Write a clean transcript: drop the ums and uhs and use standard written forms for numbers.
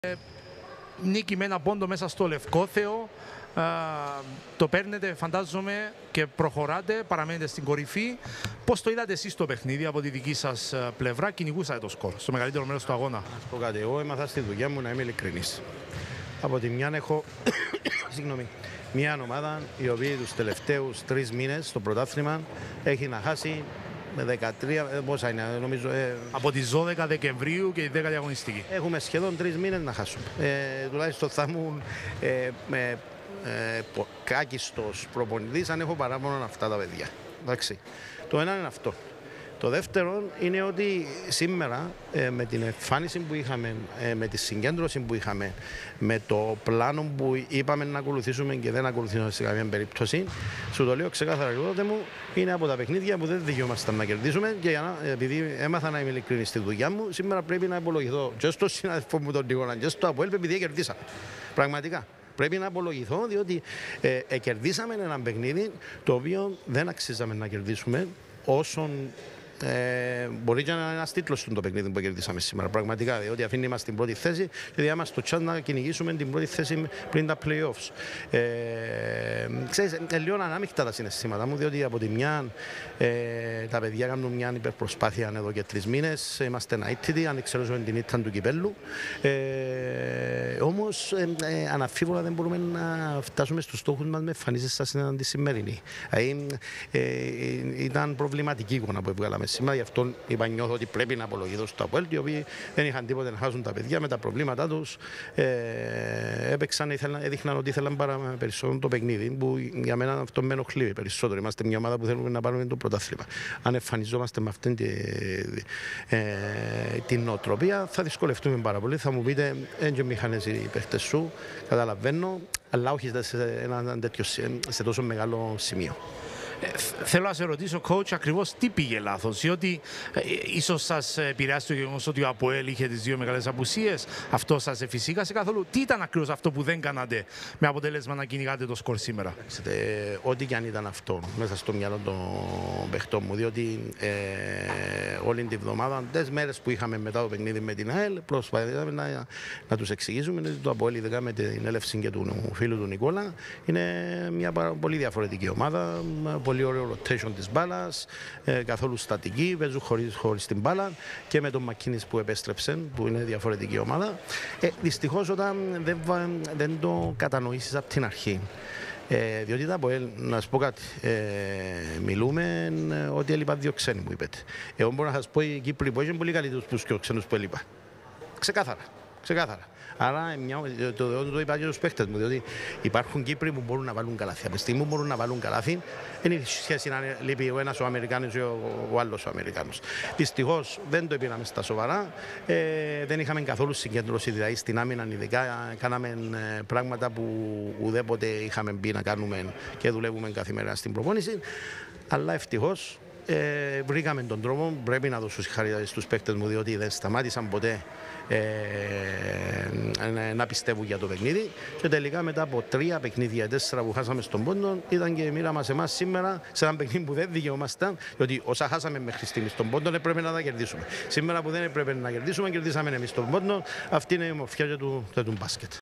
Νίκη με ένα πόντο μέσα στο Λευκόθεο. Το παίρνετε, φαντάζομαι, και προχωράτε, παραμένετε στην κορυφή. Πώς το είδατε εσείς το παιχνίδι από τη δική σας πλευρά? Κυνηγούσατε το σκορ στο μεγαλύτερο μέρος του αγώνα. Να σου πω κάτι, εγώ έμαθα στη δουλειά μου να είμαι ειλικρινής. Από τη μια έχω μια ομάδα η οποία τους τελευταίους 3 μήνες στο πρωτάθλημα έχει να χάσει με 13, πόσα είναι, νομίζω. Από τις 12 Δεκεμβρίου και η 10η αγωνιστική. Έχουμε σχεδόν 3 μήνες να χάσουμε. Τουλάχιστον θα ήμουν κάκιστος προπονητής αν έχω παράπονο αυτά τα παιδιά. Εντάξει. Το ένα είναι αυτό. Το δεύτερο είναι ότι σήμερα με την εμφάνιση που είχαμε, με τη συγκέντρωση που είχαμε, με το πλάνο που είπαμε να ακολουθήσουμε και δεν ακολουθήσουμε σε καμία περίπτωση, σου το λέω ξεκάθαρα τότε μου, είναι από τα παιχνίδια που δεν δικαιούμασταν να κερδίσουμε και επειδή έμαθα να είμαι ειλικρινής στη δουλειά μου, σήμερα πρέπει να υπολογηθώ και στο συνάδελφο μου τον Νικόλα και στο ΑΠΟΕΛ επειδή κερδίσαμε. Πραγματικά. Πρέπει να απολογηθώ διότι κερδίσαμε ένα παιχνίδι το οποίο δεν αξίζαμε να κερδίσουμε όσον. Μπορεί και να είναι ένας τίτλος του το παιχνίδι που κερδίσαμε σήμερα. Πραγματικά, διότι αφήνει μας στην πρώτη θέση και διάμας στο τσάν να κυνηγήσουμε την πρώτη θέση πριν τα playoffs. Ξέρεις, λίγο ανάμεικτα τα συναισθήματα μου, διότι από τη μια τα παιδιά κάνουν μια υπερπροσπάθεια εδώ και 3 μήνες. Είμαστε αίτητοι, αν εξαιρέσουμε την ήττα του κυπέλλου. Όμως, αναφίβολα δεν μπορούμε να φτάσουμε στους στόχους μας με εμφανίσεις σαν τη σημερινή. Ήταν προβληματική εικόνα που έβγαλαμε σήμερα, γι' αυτό είπα, νιώθω ότι πρέπει να απολογηθώ στο ΑΠΟΕΛ, οι οποίοι δεν είχαν τίποτα να χάσουν τα παιδιά με τα προβλήματά τους. Έπαιξαν, έδειχναν ότι ήθελαν περισσότερο το παιχνίδι, που για μένα αυτό με ενοχλεί περισσότερο. Είμαστε μια ομάδα που θέλουμε να πάρουμε το πρωτάθλημα. Αν εμφανιζόμαστε με αυτή την νοοτροπία, θα δυσκολευτούμε πάρα πολύ. Θα μου πείτε, έντια μηχανές οι παίχτες σου, καταλαβαίνω, αλλά όχι σε τόσο μεγάλο σημείο. Θέλω να σε ρωτήσω, coach, ακριβώς τι πήγε λάθος, διότι ίσως σας επηρεάσει το γεγονός ότι ο ΑΠΟΕΛ είχε τις 2 μεγάλες απουσίες, αυτό σας εφησύχασε καθόλου? Τι ήταν ακριβώς αυτό που δεν κάνατε με αποτέλεσμα να κυνηγάτε το σκορ σήμερα? Ό,τι και αν ήταν αυτό μέσα στο μυαλό των παιχτών μου, διότι όλη την εβδομάδα, τις μέρες που είχαμε μετά το παιχνίδι με την ΑΕΛ, προσπαθήσαμε να τους εξηγήσουμε ότι το ΑΠΟΕΛ, ειδικά με την έλευση και του φίλου του Νικόλα, είναι μια πολύ διαφορετική ομάδα. Πολύ ωραίο rotation της μπάλας, καθόλου στατική, παίζουν χωρίς την μπάλα και με τον Μακκίνης που επέστρεψε, που είναι διαφορετική ομάδα. Δυστυχώς όταν δεν το κατανοήσεις από την αρχή, διότι τα ΑΠΟΕΛ, να σου πω κάτι, μιλούμε ότι έλειπαν 2 ξένοι μου είπετε. Εγώ μπορώ να σας πω οι Κύπροι που έχουν πολύ καλύτερους τους και ξένους που έλειπαν. Ξεκάθαρα. Άρα το είπα και στους παίχτες μου, διότι υπάρχουν Κύπροι που μπορούν να βάλουν καλάθι. Από τη στιγμή που μπορούν να βάλουν καλάθι, δεν έχει σχέση να λείπει ο ένας ο Αμερικάνος ή ο άλλος ο Αμερικάνος. Δυστυχώς δεν το πήραμε στα σοβαρά, δεν είχαμε καθόλου συγκέντρωση, δηλαδή στην άμυνα ειδικά κάναμε πράγματα που ουδέποτε είχαμε μπει να κάνουμε και δουλεύουμε καθημερινά στην προπόνηση, αλλά ευτυχώς βρήκαμε τον τρόπο. Πρέπει να δώσω συγχαρητήρια στους παίκτες μου, διότι δεν σταμάτησαν ποτέ να πιστεύουν για το παιχνίδι. Και τελικά μετά από 3 παιχνίδια, 4 που χάσαμε στον πόντο, ήταν και η μοίρα μας εμάς σήμερα σε ένα παιχνίδι που δεν δικαιούμασταν, διότι όσα χάσαμε μέχρι στιγμής στον πόντο έπρεπε να τα κερδίσουμε. Σήμερα που δεν έπρεπε να κερδίσουμε, κερδίσαμε εμείς τον πόντο. Αυτή είναι η ομορφιά του μπάσκετ.